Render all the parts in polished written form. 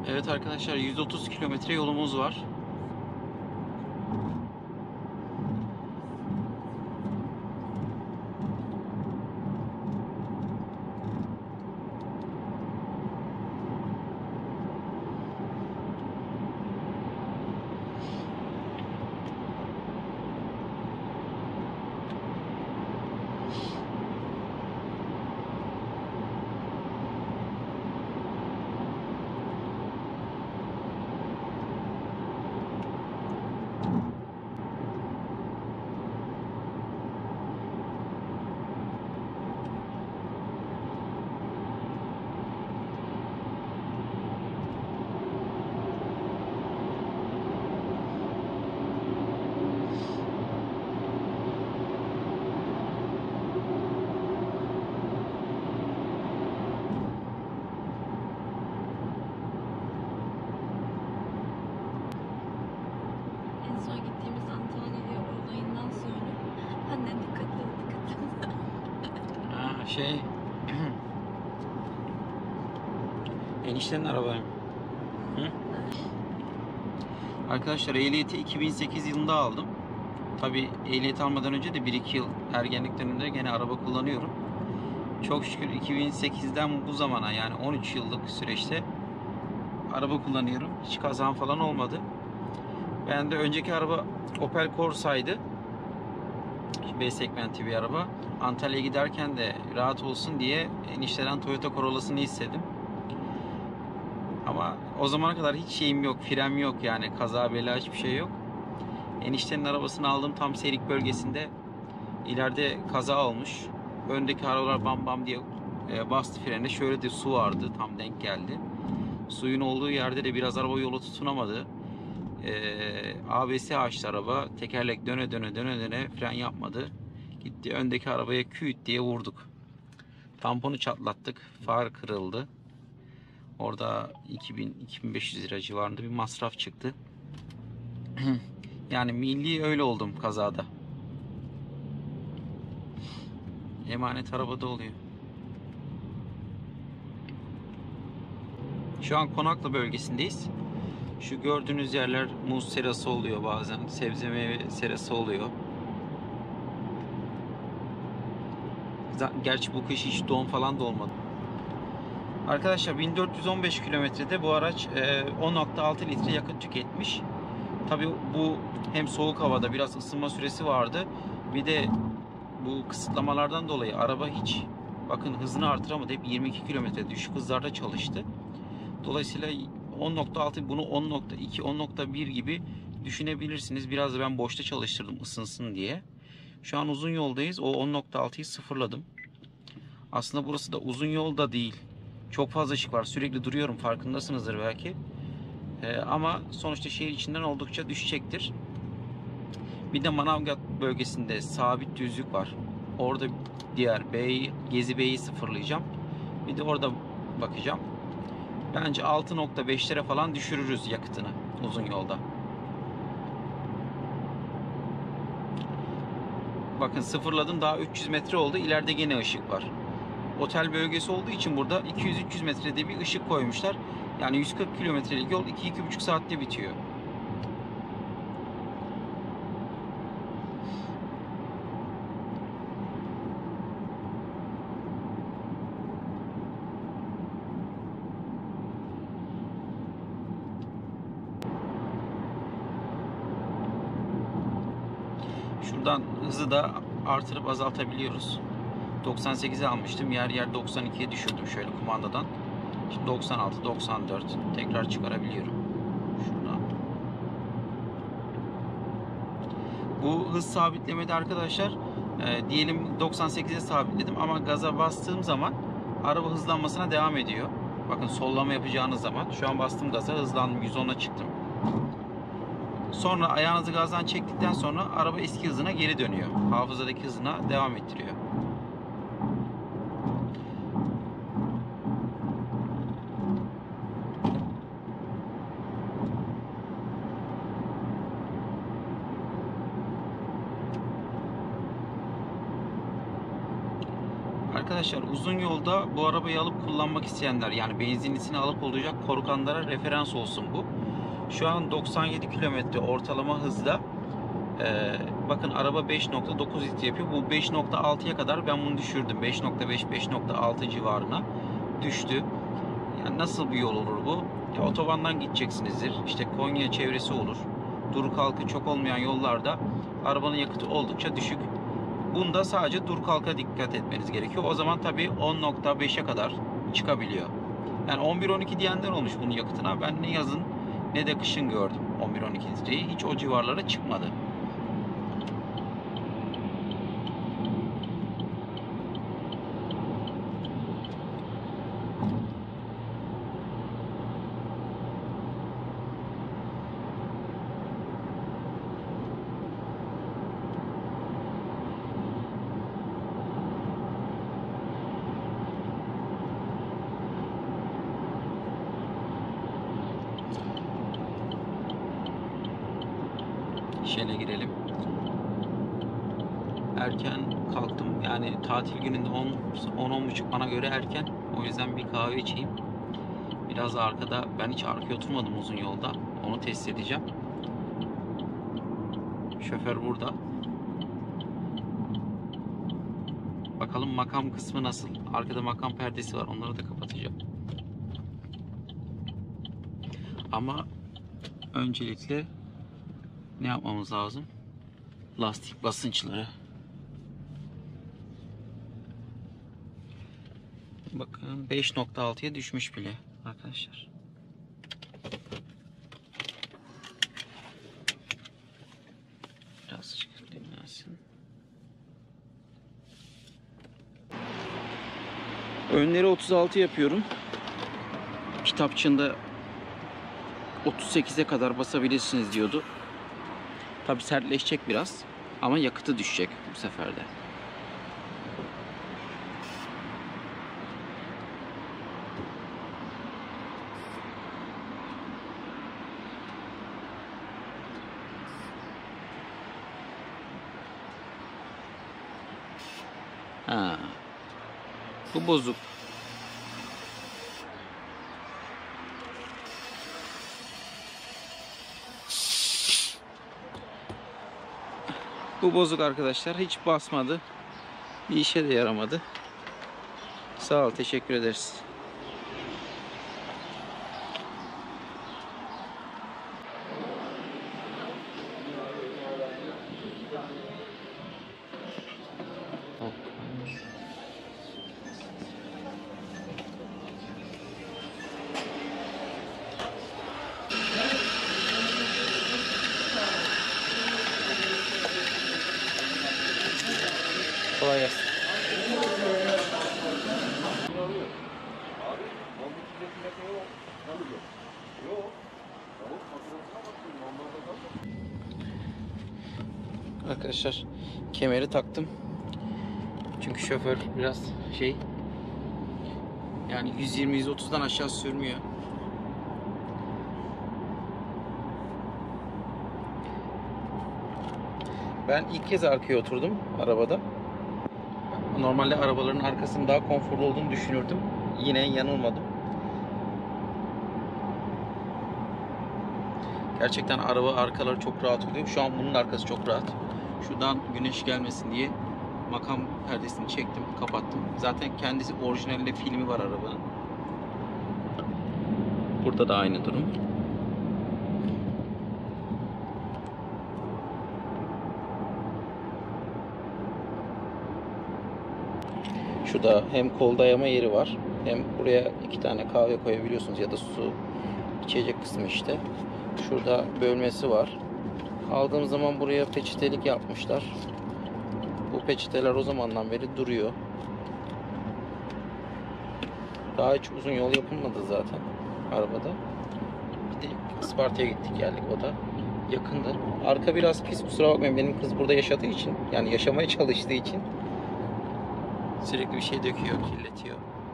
Evet arkadaşlar, 130 kilometre yolumuz var. En son gittiğimiz Antalya olayından sonra anne dikkatli ol, dikkatli ol. Eniştenin arabayı. Hı? Arkadaşlar, ehliyeti 2008 yılında aldım. Tabi ehliyet almadan önce de 1-2 yıl ergenlik döneminde gene araba kullanıyorum. Çok şükür 2008'den bu zamana, yani 13 yıllık süreçte araba kullanıyorum. Hiç kazam falan olmadı. Ben de önceki araba Opel Corsa'ydı. B segmenti bir araba. Antalya'ya giderken de rahat olsun diye enişteden Toyota Corolla'sını istedim. Ama o zamana kadar hiç şeyim yok, frem yok, yani kaza bela hiçbir şey yok. Eniştenin arabasını aldım, tam Serik bölgesinde. İleride kaza olmuş. Öndeki arabalar bam bam diye bastı frene. Şöyle de su vardı, tam denk geldi. Suyun olduğu yerde de biraz araba yolu tutunamadı. ABS açtı araba. Tekerlek döne döne fren yapmadı. Gitti öndeki arabaya küt diye vurduk. Tamponu çatlattık. Far kırıldı. Orada 2000-2500 lira civarında bir masraf çıktı. Yani milli öyle oldum kazada. Emanet arabada oluyor. Şu an Konaklı bölgesindeyiz. Şu gördüğünüz yerler muz serası oluyor bazen. Sebze meyve serası oluyor. Gerçi bu kış hiç don falan da olmadı. Arkadaşlar, 1415 kilometrede bu araç 10.6 litre yakıt tüketmiş. Tabi bu hem soğuk havada biraz ısınma süresi vardı. Bir de bu kısıtlamalardan dolayı araba hiç, bakın, hızını artıramadı. Hep 22 kilometre düşük hızlarda çalıştı. Dolayısıyla 10.6, bunu 10.2, 10.1 gibi düşünebilirsiniz. Biraz da ben boşta çalıştırdım ısınsın diye. Şu an uzun yoldayız. O 10.6'yı sıfırladım. Aslında burası da uzun yol da değil. Çok fazla ışık var. Sürekli duruyorum. Farkındasınızdır belki. Ama sonuçta şehir içinden oldukça düşecektir. Bir de Manavgat bölgesinde sabit düzlük var. Orada diğer B'yi, Gezi B'yi sıfırlayacağım. Bir de orada bakacağım. Bence 6.5'lere falan düşürürüz yakıtını uzun yolda. Bakın, sıfırladım, daha 300 metre oldu. İleride gene ışık var. Otel bölgesi olduğu için burada 200-300 metrede bir ışık koymuşlar. Yani 140 kilometrelik yol 2-2,5 saatte bitiyor. Şuradan hızı da artırıp azaltabiliyoruz. 98'e almıştım. Yer yer 92'ye düşürdüm şöyle kumandadan. Şimdi 96, 94 tekrar çıkarabiliyorum. Şuradan. Bu hız sabitlemede arkadaşlar, diyelim 98'e sabitledim ama gaza bastığım zaman araba hızlanmasına devam ediyor. Bakın, sollama yapacağınız zaman şu an bastım gaza, hızlandım, 110'a çıktım. Sonra ayağınızı gazdan çektikten sonra araba eski hızına geri dönüyor. Hafızadaki hızına devam ettiriyor. Arkadaşlar uzun yolda bu arabayı alıp kullanmak isteyenler, yani benzinlisini alıp olacak korkanlara referans olsun bu. Şu an 97 kilometre ortalama hızla. Bakın araba 5.9 litre yapıyor. Bu 5.6'ya kadar ben bunu düşürdüm. 5.5-5.6 civarına düştü. Yani nasıl bir yol olur bu? Ya, otobandan gideceksinizdir. İşte Konya çevresi olur. Dur kalkı çok olmayan yollarda arabanın yakıtı oldukça düşük. Bunda sadece dur kalka dikkat etmeniz gerekiyor. O zaman tabii 10.5'e kadar çıkabiliyor. Yani 11-12 diyenler olmuş bunun yakıtına. Ben ne yazın ne de kışın gördüm 11-12 litreyi. Hiç o civarlara çıkmadı. Şöyle girelim. Erken kalktım. Yani tatil gününde 10-10.30 bana göre erken. O yüzden bir kahve içeyim. Biraz arkada, ben hiç arkaya oturmadım uzun yolda. Onu test edeceğim. Şoför burada. Bakalım makam kısmı nasıl? Arkada makam perdesi var. Onları da kapatacağım. Ama öncelikle ne yapmamız lazım? Lastik basınçları. Bakın 5.6'ya düşmüş bile arkadaşlar. Birazcık dinlensin. Önleri 36 yapıyorum. Kitapçığında 38'e kadar basabilirsiniz diyordu. Tabi sertleşecek biraz ama yakıtı düşecek bu sefer de. Ha. Bu bozuk. Bu bozuk arkadaşlar. Hiç basmadı. Bir işe de yaramadı. Sağ ol. Teşekkür ederiz. Kolay gelsin. Arkadaşlar kemeri taktım. Çünkü şoför biraz yani 120-130'dan aşağı sürmüyor. Ben ilk kez arkaya oturdum arabada. Normalde arabaların arkasının daha konforlu olduğunu düşünürdüm. Yine yanılmadım. Gerçekten araba arkaları çok rahat oluyor. Şu an bunun arkası çok rahat. Şuradan güneş gelmesin diye makam perdesini çektim, kapattım. Zaten kendisi orijinalinde filmi var arabanın. Burada da aynı durum. Şurada hem kol dayama yeri var, hem buraya 2 tane kahve koyabiliyorsunuz ya da su içecek kısmı işte. Şurada bölmesi var. Aldığım zaman buraya peçetelik yapmışlar. Bu peçeteler o zamandan beri duruyor. Daha hiç uzun yol yapılmadı zaten arabada. Bir de Isparta'ya gittik geldik, o da yakındı. Arka biraz pis, kusura bakmayın, benim kız burada yaşadığı için, yani yaşamaya çalıştığı için sürekli bir şey döküyor, kirletiyor.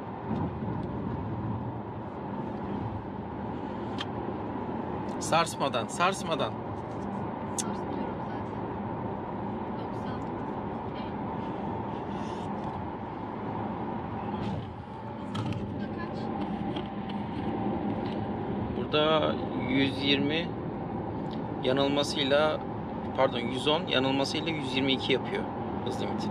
Sarsmadan, sarsmadan. Burada 120 yanılmasıyla, pardon 110 yanılmasıyla 122 yapıyor hız limiti.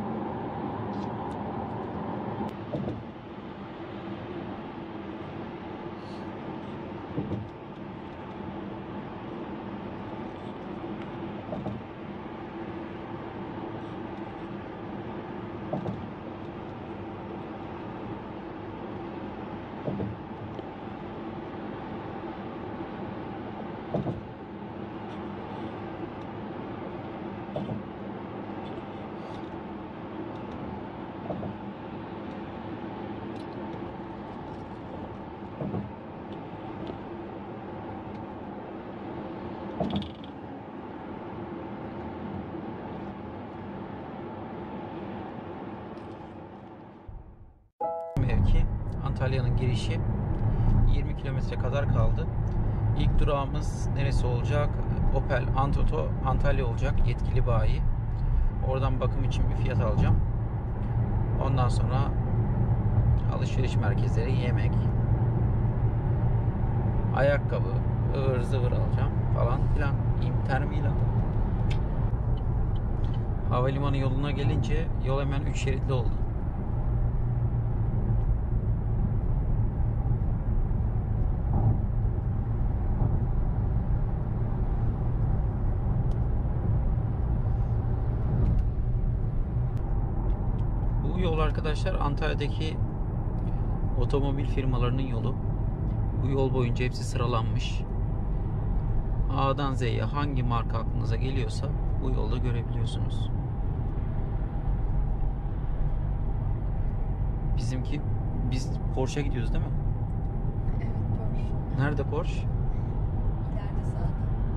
Mevki Antalya'nın girişi, 20 kilometre kadar kaldı. İlk durağımız neresi olacak? Opel Antoto Antalya olacak, yetkili bayi. Oradan bakım için bir fiyat alacağım. Ondan sonra alışveriş merkezleri, yemek, ayakkabı, ıvır zıvır alacağım falan filan. Intermilan. Havalimanı yoluna gelince yol hemen 3 şeritli oldu. Bu yol arkadaşlar Antalya'daki otomobil firmalarının yolu. Bu yol boyunca hepsi sıralanmış. A'dan Z'ye hangi marka aklınıza geliyorsa bu yolda görebiliyorsunuz. Biz Porsche'a gidiyoruz değil mi? Evet, Porsche. Nerede Porsche? İleride sağda.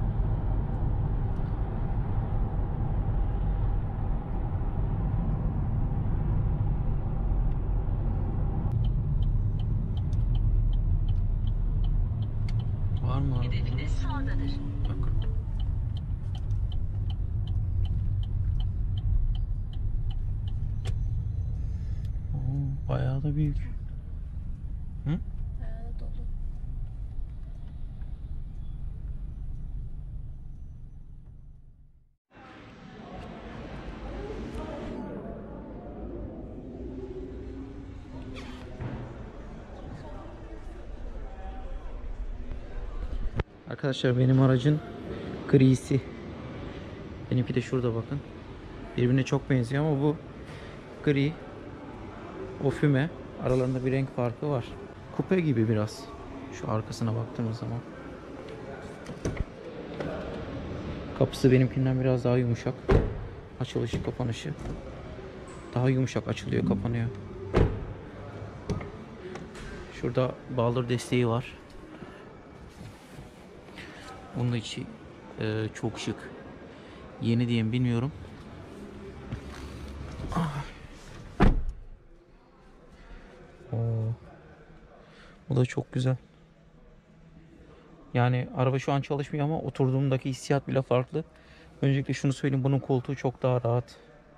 Var mı? Hedefiniz sağdadır. Bakın. Oo, bayağı da büyük. Hı? Dolu. Arkadaşlar benim aracın grisi. Benimki de şurada bakın. Birbirine çok benziyor ama bu gri. O füme. Aralarında bir renk farkı var. Kupe gibi biraz. Şu arkasına baktığımız zaman. Kapısı benimkinden biraz daha yumuşak. Açılışı, kapanışı. Daha yumuşak açılıyor, kapanıyor. Şurada bağlır desteği var. Bunun içi çok şık. Yeni diye mi bilmiyorum. Oo. Bu da çok güzel. Yani araba şu an çalışmıyor ama oturduğumdaki hissiyat bile farklı. Öncelikle şunu söyleyeyim, bunun koltuğu çok daha rahat.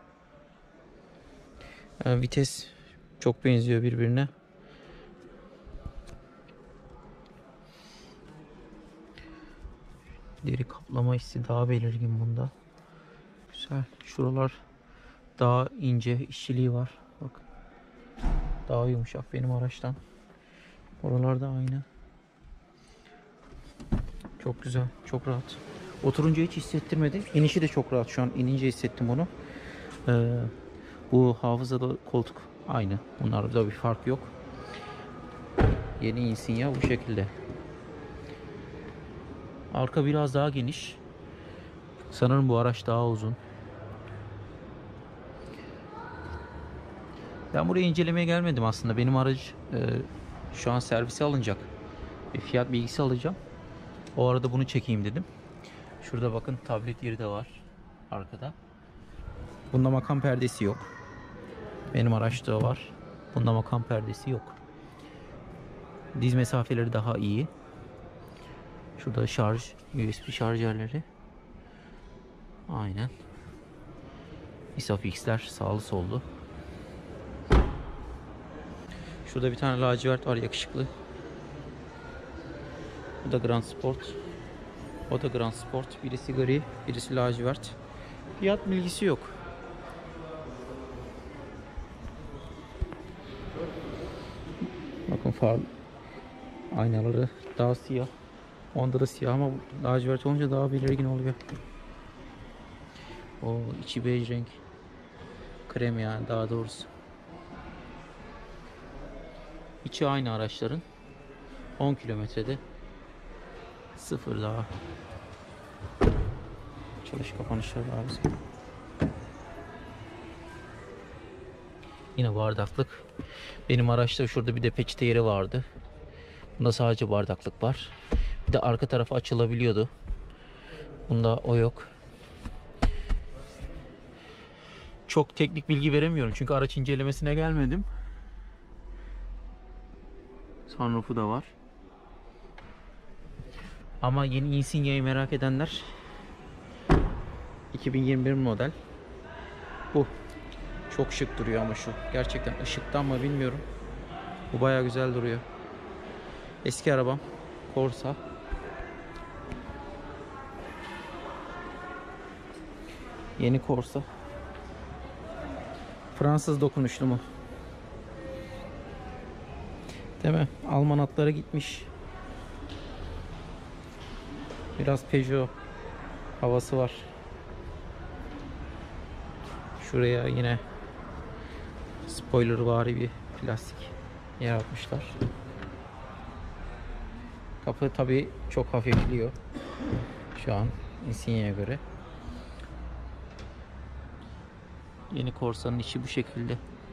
Vites çok benziyor birbirine. Deri kaplama hissi daha belirgin bunda. Güzel. Şuralar daha ince işçiliği var. Bak. Daha yumuşak benim araçtan. Oralar da aynı. Çok güzel. Çok rahat. Oturunca hiç hissettirmedi. İnişi de çok rahat. Şu an inince hissettim bunu. Bu hafızalı koltuk aynı. Bunlarda bir fark yok. Yeni Insignia bu şekilde. Arka biraz daha geniş. Sanırım bu araç daha uzun. Ben buraya incelemeye gelmedim aslında. Benim aracı şu an servise alınacak. Bir fiyat bilgisi alacağım. O arada bunu çekeyim dedim. Şurada bakın tablet yeri de var arkada. Bunda makam perdesi yok. Benim araçta var. Bunda makam perdesi yok. Diz mesafeleri daha iyi. Şurada şarj, USB şarjörleri. Aynen. ISOFIX'ler sağlı sollu. Şurada bir tane lacivert var, yakışıklı. Bu da Grand Sport. O da Grand Sport. Birisi gri, birisi lacivert. Fiyat bilgisi yok. Bakın far aynaları daha siyah. Onda da siyah ama lacivert olunca daha belirgin oluyor. O içi bej renk. Krem yani daha doğrusu. İçi aynı araçların. 10 kilometrede sıfır daha. Çalış kapanışları daha güzel. Yine bardaklık. Benim araçta şurada bir de peçete yeri vardı. Bunda sadece bardaklık var. Bir de arka tarafı açılabiliyordu. Bunda o yok. Çok teknik bilgi veremiyorum çünkü araç incelemesine gelmedim. Sunroof'u da var. Ama yeni Insignia'yı merak edenler 2021 model. Bu. Çok şık duruyor ama şu. Gerçekten ışıktan mı bilmiyorum. Bu bayağı güzel duruyor. Eski arabam Corsa. Yeni Corsa. Fransız dokunuşlu mu? Değil mi? Alman atları gitmiş. Biraz Peugeot havası var. Şuraya yine spoilervari bir plastik yer atmışlar. Kapı tabi çok hafifliyor şu an Insignia'ya göre. Yeni Corsa'nın içi bu şekilde.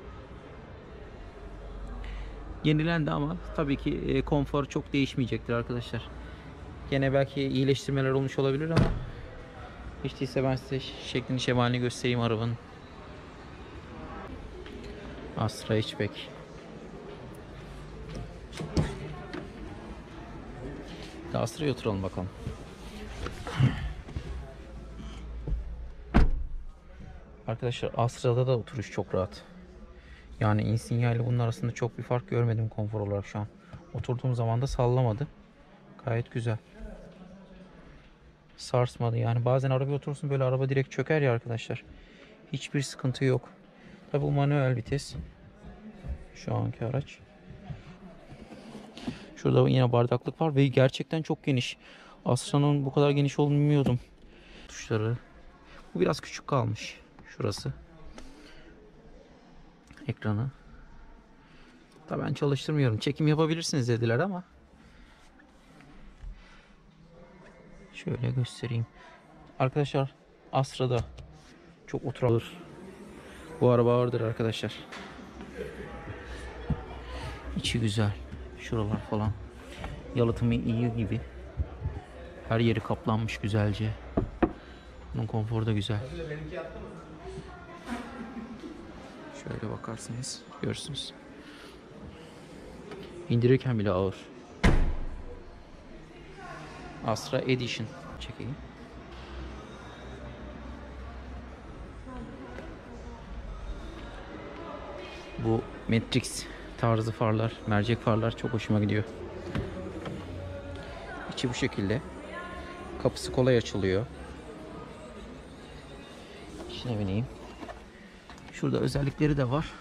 Yenilendi ama tabii ki konfor çok değişmeyecektir arkadaşlar. Gene belki iyileştirmeler olmuş olabilir ama hiç değilse ben size şeklini şemalini göstereyim arabanın. Astra hatchback. Astra'ya oturalım bakalım. Arkadaşlar Astra'da da oturuş çok rahat. Yani Insignia ile bunun arasında çok bir fark görmedim konfor olarak şu an. Oturduğum zaman da sallamadı. Gayet güzel. Sarsmadı yani. Bazen arabaya oturursun böyle araba direkt çöker ya arkadaşlar. Hiçbir sıkıntı yok. Tabi bu manuel vites. Şu anki araç. Şurada yine bardaklık var ve gerçekten çok geniş. Astra'nın bu kadar geniş olduğunu bilmiyordum. Tuşları. Bu biraz küçük kalmış. Şurası. Ekranı. Tabii ben çalıştırmıyorum. Çekim yapabilirsiniz dediler ama. Şöyle göstereyim. Arkadaşlar Astra'da çok oturulur. Bu araba ağırdır arkadaşlar. İçi güzel. Şuralar falan. Yalıtımı iyi gibi. Her yeri kaplanmış güzelce. Bunun konforu da güzel. Şöyle bakarsınız görürsünüz. İndirirken bile ağır. Astra Edition çekeyim. Bu Matrix tarzı farlar, mercek farlar çok hoşuma gidiyor. İçi bu şekilde. Kapısı kolay açılıyor. İçine bineyim. Şurada özellikleri de var.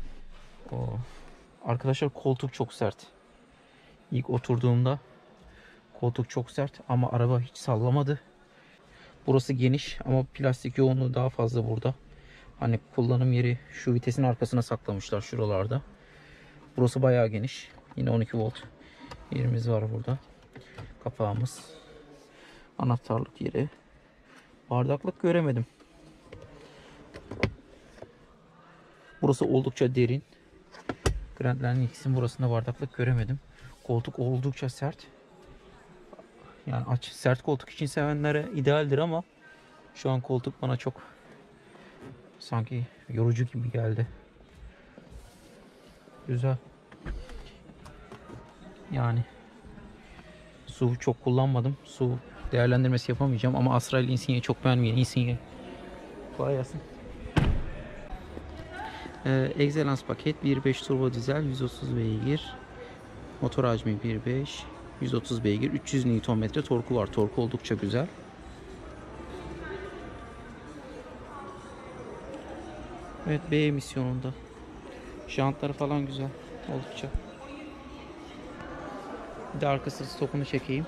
Arkadaşlar koltuk çok sert. İlk oturduğumda koltuk çok sert ama araba hiç sallamadı. Burası geniş ama plastik yoğunluğu daha fazla burada. Hani kullanım yeri şu vitesin arkasına saklamışlar şuralarda. Burası bayağı geniş. Yine 12 volt yerimiz var burada. Kapağımız. Anahtarlık yeri. Bardaklık göremedim. Burası oldukça derin. Grandland X'in burasında bardaklık göremedim. Koltuk oldukça sert. Yani sert koltuk için sevenlere idealdir ama şu an koltuk bana çok sanki yorucu gibi geldi. Güzel. Yani SUV çok kullanmadım. SUV değerlendirmesi yapamayacağım ama Astra ile Insignia'yı çok beğenmiyorum. Insignia. Kolay gelsin. Excellence paket 1.5 turbo dizel 130 beygir. Motor hacmi 1.5. 130 beygir, 300 Nm torku var. Torku oldukça güzel. Evet, B emisyonunda. Jantları falan güzel. Oldukça. Bir de arkası stopunu çekeyim.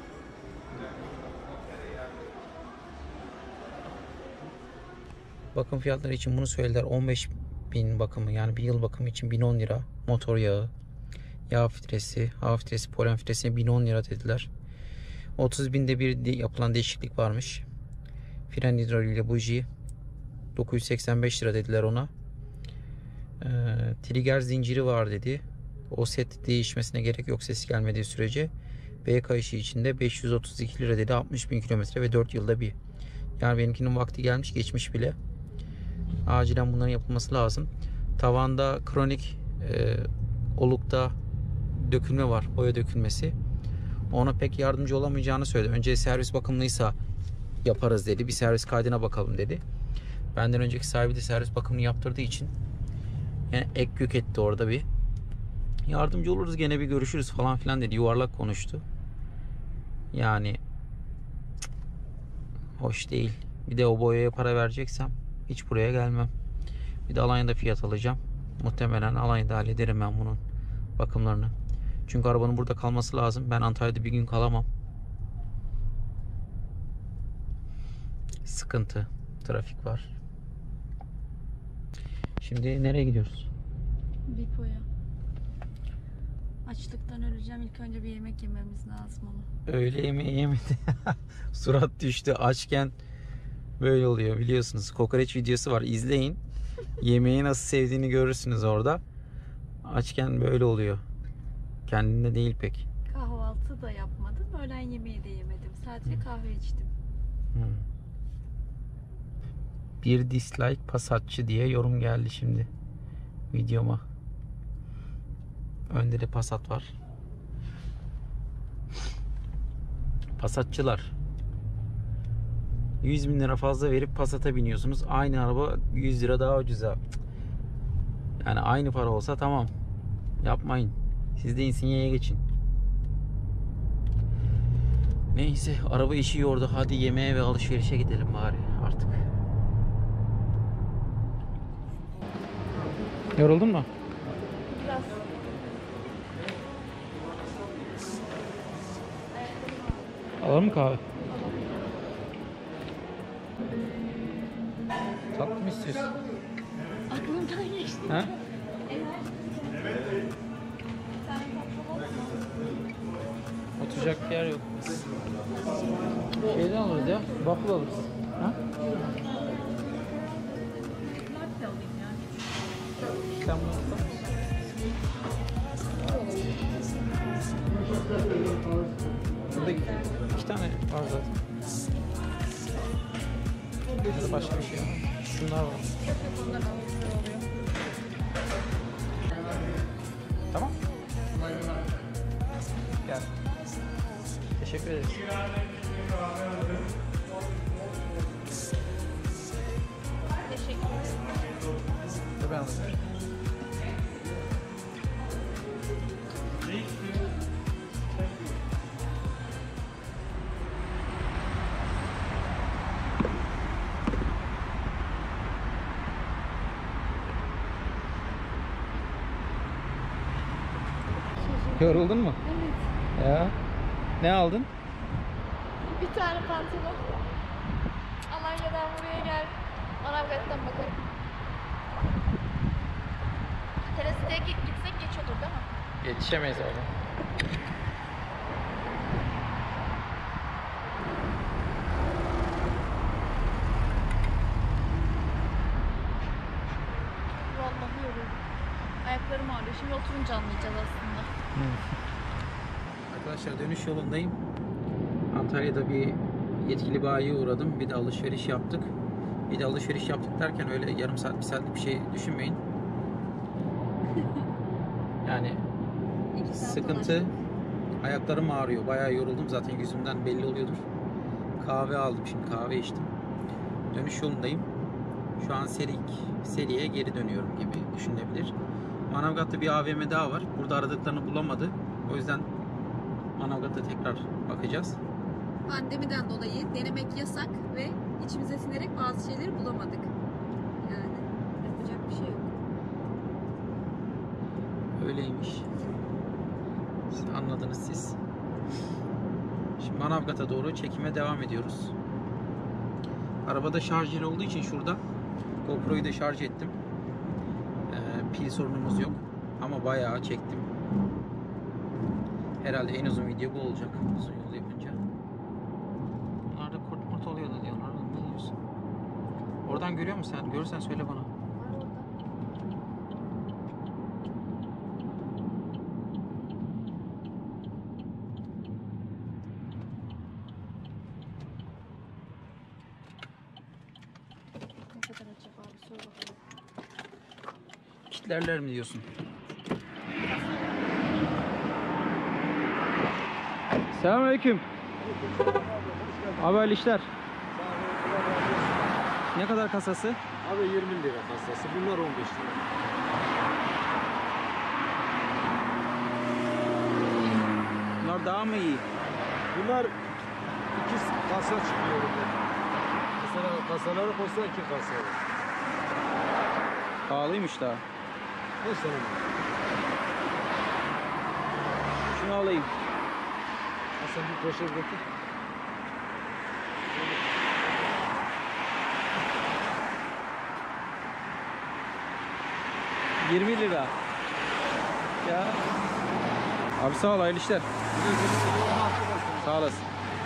Bakım fiyatları için bunu söylediler. 15.000 bakımı, yani bir yıl bakımı için 1010 lira. Motor yağı, yağ filtresi, hava filtresi, polen filtresine 1010 lira dediler. 30.000'de bir yapılan değişiklik varmış. Fren hidroliğiyle buji 985 lira dediler ona. Trigger zinciri var dedi. O set değişmesine gerek yok sesi gelmediği sürece. B kayışı içinde 532 lira dedi. 60.000 kilometre ve 4 yılda bir. Yani benimkinin vakti gelmiş, geçmiş bile. Acilen bunların yapılması lazım. Tavanda kronik olukta dökülme var. Boya dökülmesi. Ona pek yardımcı olamayacağını söyledi. Önce servis bakımlıysa yaparız dedi. Bir servis kaydına bakalım dedi. Benden önceki sahibi de servis bakımını yaptırdığı için yani ek yük etti orada bir. Yardımcı oluruz, gene bir görüşürüz falan filan dedi. Yuvarlak konuştu. Yani hoş değil. Bir de o boyaya para vereceksem hiç buraya gelmem. Bir de Alanya'da fiyat alacağım. Muhtemelen Alanya'da hallederim ben bunun bakımlarını. Çünkü arabanın burada kalması lazım. Ben Antalya'da bir gün kalamam. Sıkıntı. Trafik var. Şimdi nereye gidiyoruz? Bipo'ya. Açlıktan öleceğim. İlk önce bir yemek yememiz lazım ama. Öğle yemeği yemedi. Surat düştü. Açken böyle oluyor biliyorsunuz. Kokoreç videosu var. İzleyin. Yemeği nasıl sevdiğini görürsünüz orada. Açken böyle oluyor. Kendinde değil pek. Kahvaltı da yapmadım. Öğlen yemeği de yemedim. Sadece kahve içtim. Bir dislike Passatçı diye yorum geldi şimdi videoma. Önde de Passat var. Passatçılar, 100.000 lira fazla verip Passat'a biniyorsunuz. Aynı araba 100 lira daha ucuza. Yani aynı para olsa tamam. Yapmayın. Siz de Insignia'ya geçin. Neyse, araba işi yordu. Hadi yemeğe ve alışverişe gidelim bari artık. Yoruldun mu? Biraz. Alalım mı kahve? Tatlı mı istiyorsun? Aklımdan geçti. Ha? Oturacak bir yer yok. Şeyden alırız ya. Waffle alırız. Ha? Latte alayım ya. Sen bunu alsana. Burada 2 tane var zaten. Ya da başka bir şey var. Şunlar var. Bundan alıyorum. Tamam. Gel. Teşekkür ederiz. Teşekkür ederim. Ben alayım. Yoruldun mu? Evet. Ya. Ne aldın? Bir tane pantolon. Alanya'dan buraya gel. Manavgat'tan bakarım. Terasiteye gitsek geç olur değil mi? Yetişemeyiz orada. Vallahi yoruldum. Ayaklarım ağrıyor. Şimdi oturunca anlayacağız aslında. Arkadaşlar, dönüş yolundayım. Antalya'da bir yetkili bayiye uğradım. Bir de alışveriş yaptık. Bir de alışveriş yaptık derken öyle yarım saat, bir saatlik bir şey düşünmeyin. Yani sıkıntı. Ayaklarım ağrıyor. Bayağı yoruldum. Zaten yüzümden belli oluyordur. Kahve aldım şimdi. Kahve içtim. Dönüş yolundayım. Şu an seriye geri dönüyorum gibi düşünülebilir. Manavgat'ta bir AVM daha var. Burada aradıklarını bulamadı. O yüzden Manavgat'a tekrar bakacağız. Pandemiden dolayı denemek yasak ve içimize sinerek bazı şeyleri bulamadık. Yani yapacak bir şey yok. Öyleymiş. Anladınız siz. Şimdi Manavgat'a doğru çekime devam ediyoruz. Arabada şarj yeri olduğu için şurada GoPro'yu da şarj ettim. Pil sorunumuz yok. Ama bayağı çektim. Herhalde en uzun video bu olacak. Uzun yol yapınca. Bunlarda kurt murt oluyordu diyorlar. Ne diyorsun? Oradan görüyor musun sen? Görürsen söyle bana. Var orada. Ne kadar acaba? Bir sor bakalım. Kitlerler mi diyorsun? Selamünaleyküm. Abi hayırlı işler. Ne kadar kasası? Abi 20 lira kasası. Bunlar 15 lira. Bunlar daha mı iyi? Bunlar 2 kasa çıkıyor burada. Mesela kasaları koysa 2 kasa olur. Pahalıymış daha. Ne sorun? Şunu alayım. Hasan bir poşet getir. $20. Ya. Abi sağ ol, hayırlı işler. Sağ olasın.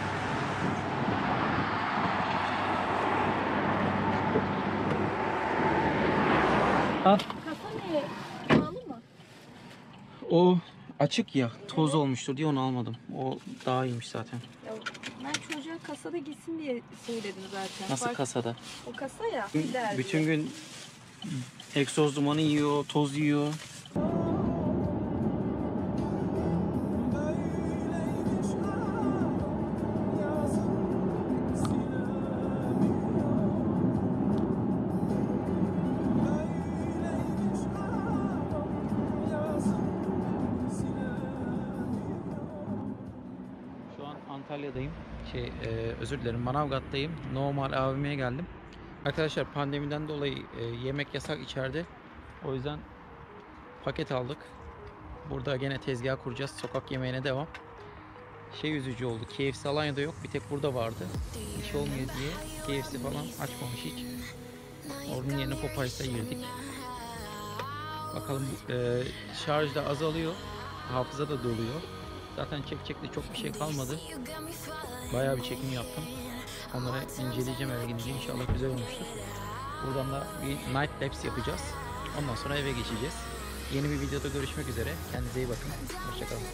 Al. Kasa ne? Pahalı mı? O açık ya, toz olmuştur diye onu almadım. O daha iyiymiş zaten. Ya ben çocuğa kasada gitsin diye söyledim zaten. Nasıl Bak, kasada? o kasa ya. Gider Bütün diye. gün egzoz dumanı yiyor, toz yiyor. Şu an Antalya'dayım. Özür dilerim, Manavgat'tayım. Normal AVM'ye geldim. Arkadaşlar pandemiden dolayı yemek yasak içeride. O yüzden paket aldık. Burada gene tezgah kuracağız. Sokak yemeğine devam. Üzücü oldu. KFC Alanya'da yok. Bir tek burada vardı. İş olmuyor diye KFC falan açmamış hiç. Onun yerine Popeyes'a girdik. Bakalım şarj da azalıyor. Hafıza da doluyor. Zaten çekecek de çok bir şey kalmadı. Bayağı bir çekim yaptım. Onları inceleyeceğim eve gidince, inşallah güzel olmuştur. Buradan da bir night lapse yapacağız. Ondan sonra eve geçeceğiz. Yeni bir videoda görüşmek üzere. Kendinize iyi bakın. Hoşçakalın.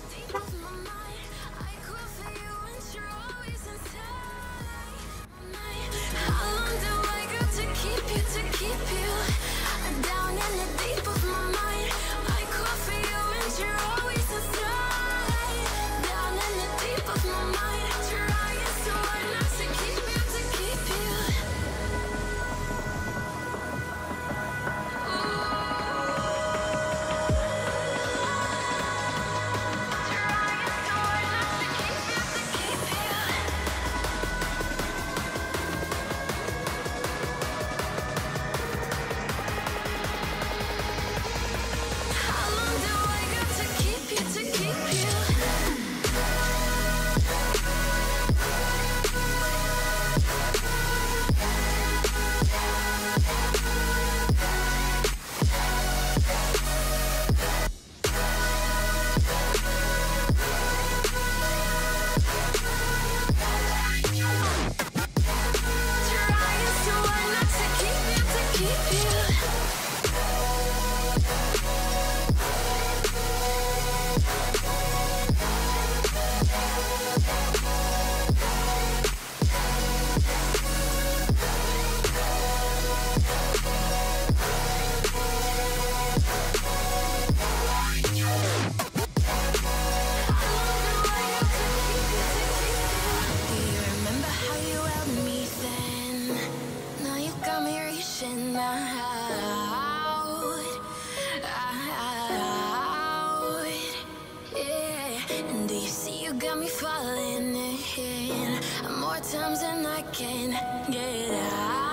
times and I can't get out.